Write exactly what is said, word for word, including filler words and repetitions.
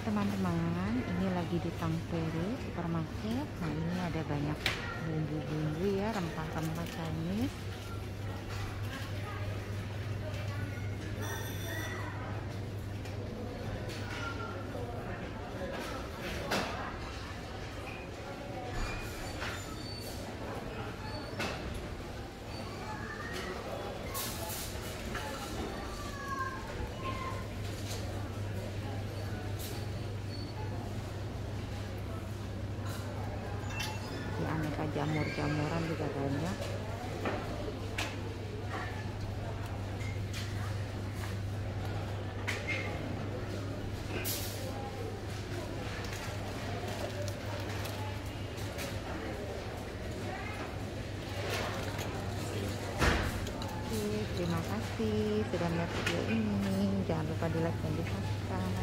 teman-teman, ini lagi di Tangperi supermarket. Nah, ini ada banyak bumbu-bumbu ya, rempah-rempah Chinese. Di aneka jamur-jamuran juga banyak. Oke, terima kasih sudah melihat video ini. Jangan lupa di like dan di subscribe.